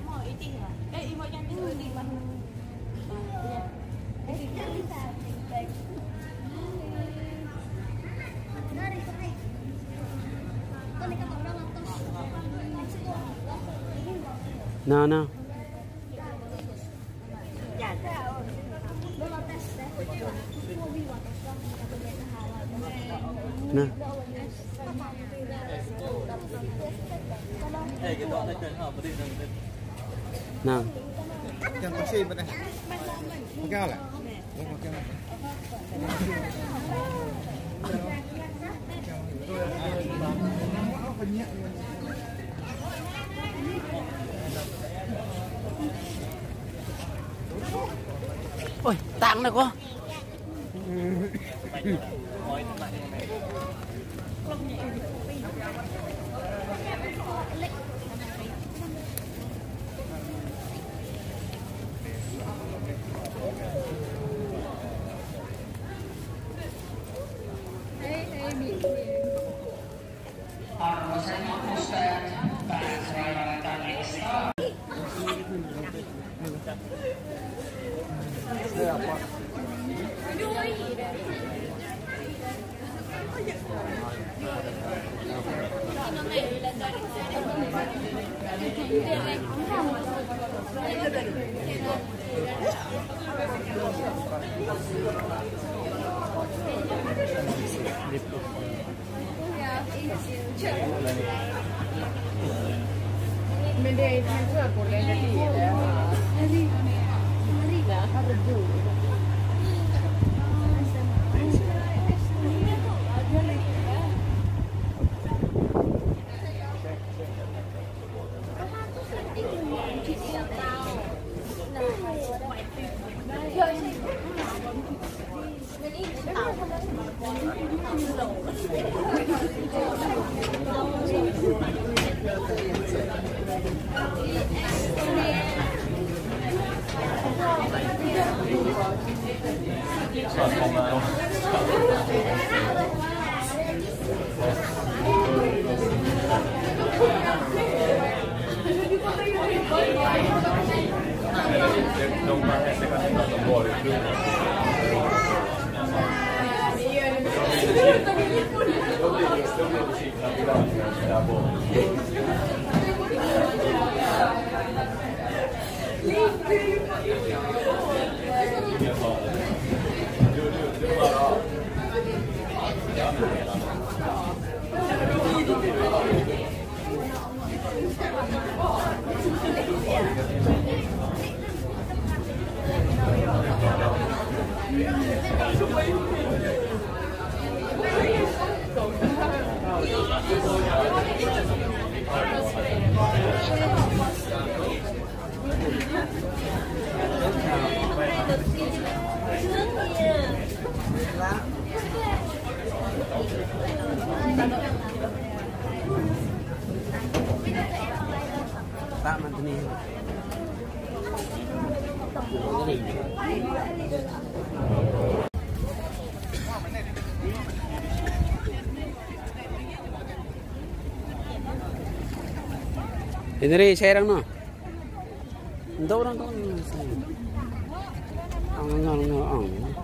Nào nào. Nè. Nào. Jangan kasih pada. Okey lah. Okey lah. Ôi, tặng này cô. Mende juga boleh jadi ya. Pak Mantuni. Ini saya orang no. Untuk orang tu. Ang.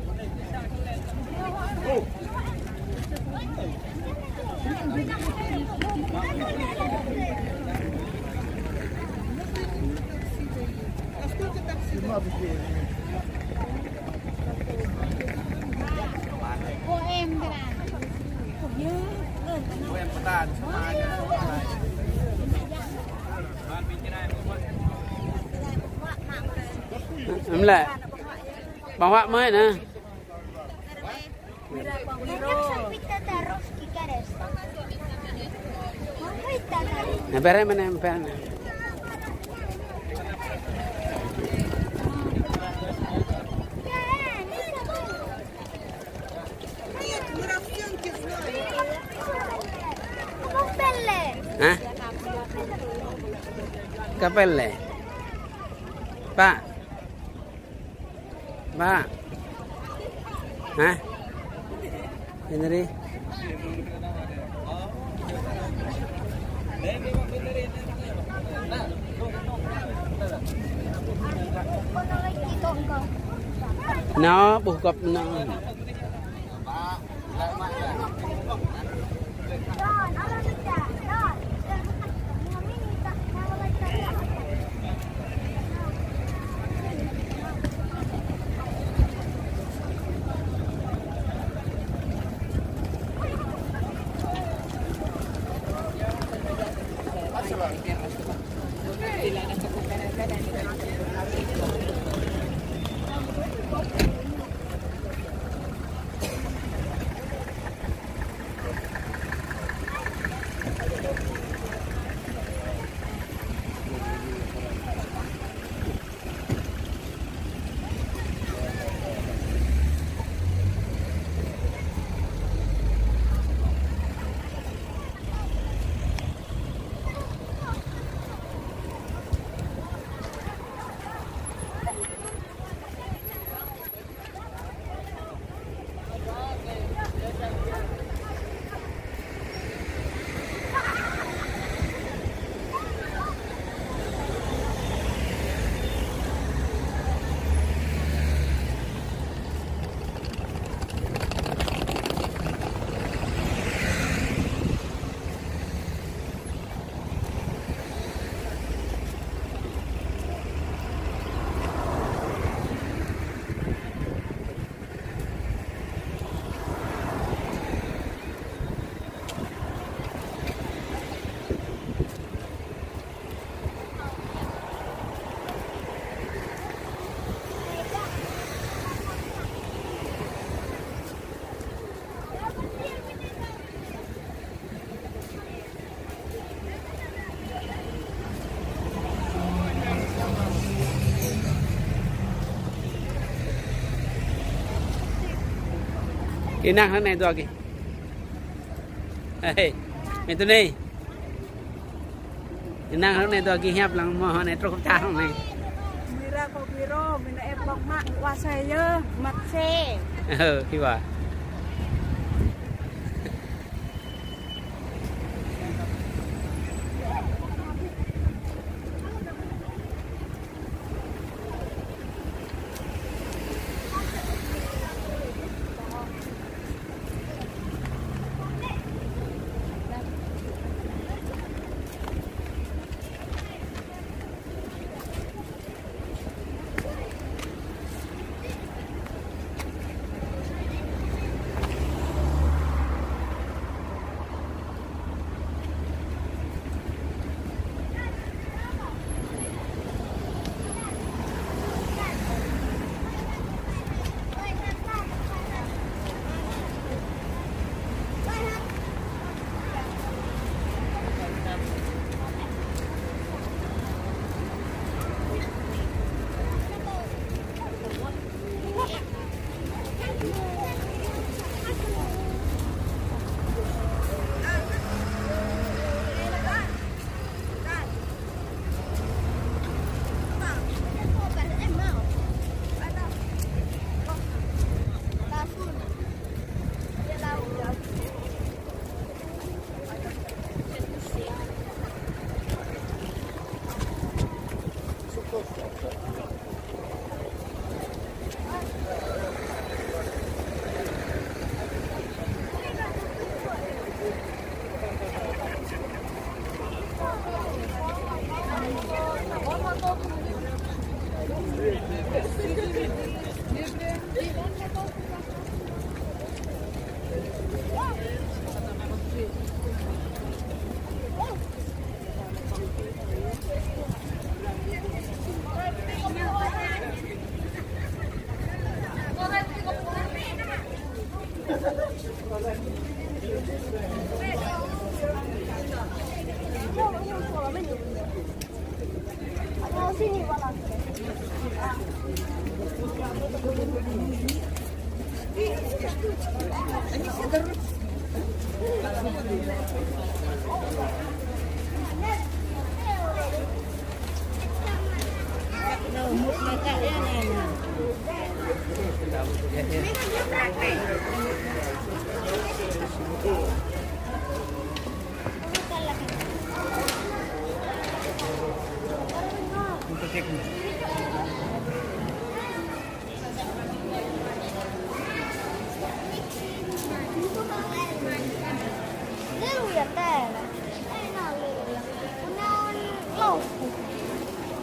Cô em thế nào? Cô em có tàn Em lại bảo họa mới nè. Em mana em pen. Hah? Kapelle. Pak. Pak. Hah? Ini Nó buộc cặp nó. Kỹ năng thế này rồi kì. Hey, itu nih. Kỹ năng thế này rồi kì hẹp lăng mà họ này trông trang này. Mira kok biro, mina bang mak wasaya, mak se. Khi bà.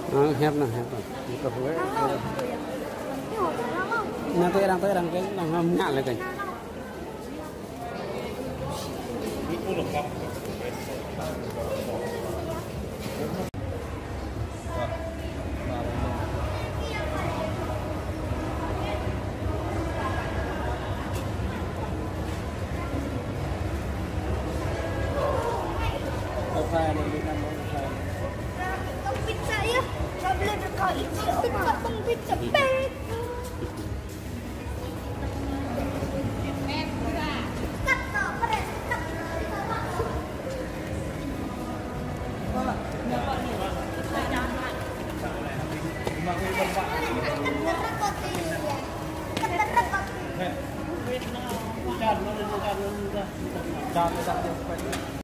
hẹp nè hẹp nè tập với nhà tôi đang cái đang ngạn lại kìa Pizza ya, nggak boleh berkali. Pizza, Jangan